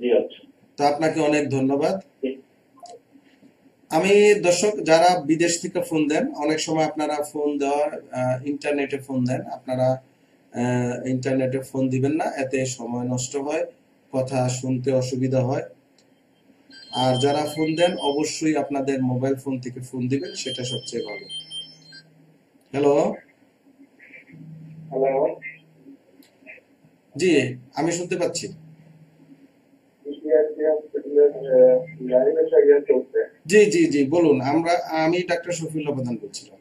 জি আচ্ছা। তো আপনাকে অনেক ধন্যবাদ। আমি দর্শক যারা বিদেশ থেকে ফোন দেন, অনেক সময় আপনারা ফোন দেওয়ার ইন্টারনেটে ফোন দেন, আপনারা ইন্টারনেটে ফোন দিবেন না, এতে সময় নষ্ট হয়, কথা শুনতে অসুবিধা হয়। আর যারা ফোন দেন অবশ্যই আপনাদের মোবাইল ফোন থেকে ফোন দিবেন, সেটা সবচেয়ে ভালো। হ্যালো। হ্যালো। জি, আমি শুনতে পাচ্ছি। জি জি জি, বলুন। আমি ডাক্তার শফিউল্লাহ প্রধান বলছিলাম।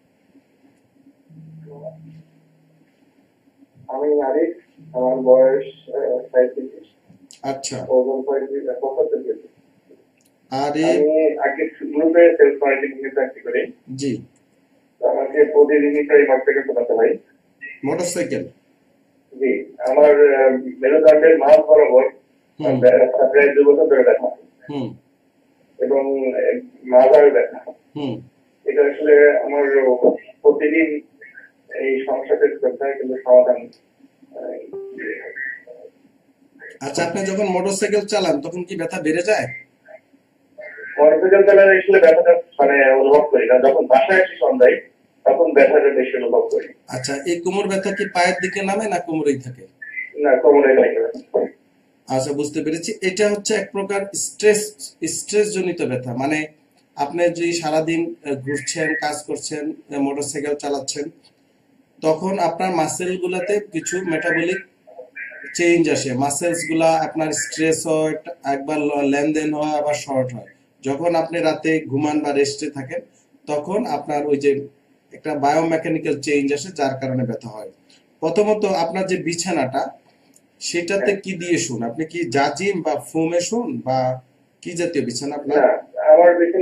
আমি আরিফ, আমার বয়স 35। আচ্ছা। ওজন 75 কেজি। আরে আমি আগে গ্রুপে সেলস মার্কেটিং এ চাকরি করি। জি। আমাকে প্রতিদিনই প্রায় মোটরসাইকেল চালাতে হয়। মোটরসাইকেল? জি, আমার মেরুদণ্ডের মাঝ বরাবর প্রায় 2 বছর ধরে ব্যথা এবং মাজার ব্যথা। এটা আসলে আমার প্রতিদিন এই সমস্যা ফেস করতে হয়, কিন্তু সমাধান। আচ্ছা, আপনি যখন মোটরসাইকেল চালান তখন কি ব্যথা বেড়ে যায়? মোটরসাইকেল চালালে আসলে ব্যথাটা অনুভব করি না, যখন বাসায় এসে সন্ধ্যায় তখন ব্যথাটা বেশি অনুভব করি। আচ্ছা, এই কোমর ব্যথা কি পায়ের দিকে নামে না কোমরেই থাকে? না, কোমরে লাগে। আচ্ছা, বুঝতে পেরেছি। এটা হচ্ছে এক প্রকার স্ট্রেস জনিত ব্যথা। মানে আপনি যদি সারাদিন ঘুরছেন, কাজ করছেন, মোটরসাইকেল চালাচ্ছেন, তখন আপনার মাসেল গুলাতে কিছু মেটাবলিক চেঞ্জ আসে। মাসেলস গুলা আপনার স্ট্রেস হয়, একবার লেনদেন হয়, আবার শর্ট হয়। যখন আপনি রাতে ঘুমান বা রেস্টে থাকেন, তখন আপনার ওই যে একটা বায়োমেকানিক্যাল চেঞ্জ আসে, যার কারণে ব্যথা হয়। প্রথমত আপনার যে বিছানাটা, সেটাতে কি দিয়ে শুন? আপনি কি জাজিম বা ফোমে শুন, বা কি জাতীয় বিছানা আপনার? আমার বিছানা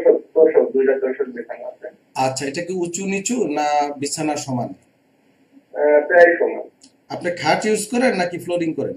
দুইটা তোষক বিছানা আছে। আচ্ছা, এটা কি উঁচু নিচু না বিছানা সমান? প্রায় সমান। আপনি খাট ইউজ করেন নাকি ফ্লোরিং করেন?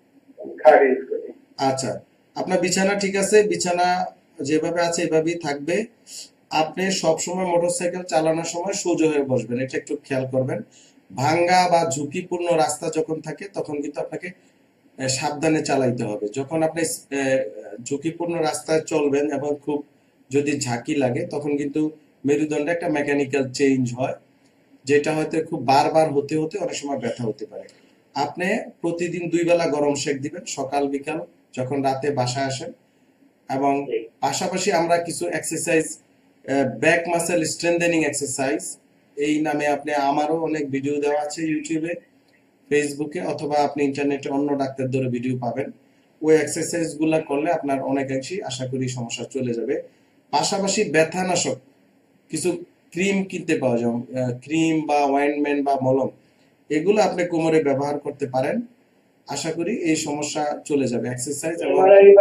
খাট ইউজ করি। আচ্ছা, আপনার বিছানা ঠিক আছে, বিছানা যেভাবে আছে এভাবেই থাকবে। আপনি সব সময় মোটরসাইকেল চালানোর সময় সোজা হয়ে বসবেন, এটা একটু খেয়াল করবেন। ভাঙ্গা বা ঝুঁকিপূর্ণ রাস্তা যখন থাকে তখন কিন্তু আপনাকে সাবধানে চালাইতে হবে। যখন আপনি ঝুঁকিপূর্ণ রাস্তায় চলবেন এবং খুব যদি ঝাঁকি লাগে, তখন কিন্তু মেরুদণ্ডে একটা মেকানিক্যাল চেঞ্জ হয়, যেটা হয়তো খুব বারবার হতে হতে অনেক সময় ব্যথা হতে পারে। আপনি প্রতিদিন 2 বেলা গরম সেক দিবেন, সকাল বিকাল, যখন রাতে বাসায় আসেন। এবং পাশাপাশি আমরা কিছু exercise, back muscle strengthening exercise, এই নামে আপনি, আমারও অনেক ভিডিও দেওয়া আছে ইউটিউবে, ফেসবুকে, অথবা আপনি ইন্টারনেটে অন্য ডাক্তারদের ভিডিও পাবেন। ওই এক্সারসাইজ গুলা করলে আপনার অনেকাংশেই আশা করি সমস্যা চলে যাবে। পাশাপাশি ব্যথানাশক কিছু ক্রিম কিনতে পাওয়া যায়, ক্রিম বা অয়েন্টমেন্ট বা মলম, এগুলো আপনি কোমরে ব্যবহার করতে পারেন। আশা করি এই সমস্যা চলে যাবে। এক্সারসাইজ এবং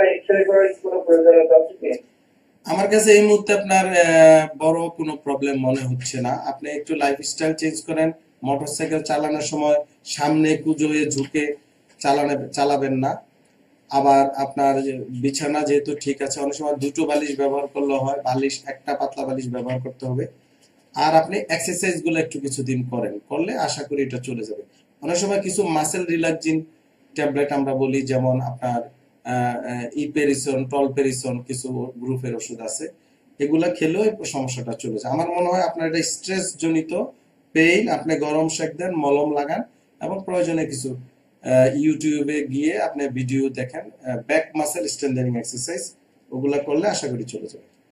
আমার কাছে এই মুহূর্তে আপনার বড় কোনো প্রবলেম মনে হচ্ছে না। আপনি একটু লাইফস্টাইল চেঞ্জ করেন। মোটরসাইকেল চালানোর সময় সামনে কুঁজো হয়ে ঝুঁকে চালাবেন না। আবার আপনার বিছানা যেহেতু ঠিক আছে, অনেক সময় দুটো বালিশ ব্যবহার করলে হয়, বালিশ একটা পাতলা বালিশ ব্যবহার করতে হবে। আর আপনি এক্সারসাইজ গুলো একটু কিছুদিন করলে আশা করি এটা চলে যাবে। অনেক সময় কিছু মাসেল রিল্যাক্সিং ট্যাবলেট আমরা বলি, যেমন আপনার ইপেরিসন, টলপেরিসন, কিছু গ্রুপের ওষুধ আছে, এগুলা খেলেও সমস্যাটা চলে যায়। আমার মনে হয় আপনার এটা স্ট্রেস জনিত পেইন, আপনি গরম সেক দেন, মলম লাগান, এবং প্রয়োজনে কিছু ইউটিউবে গিয়ে আপনি ভিডিও দেখেন, ব্যাক মাসেল স্ট্রেংথেনিং এক্সারসাইজ, ওগুলা করলে আশা করি চলে যাবে।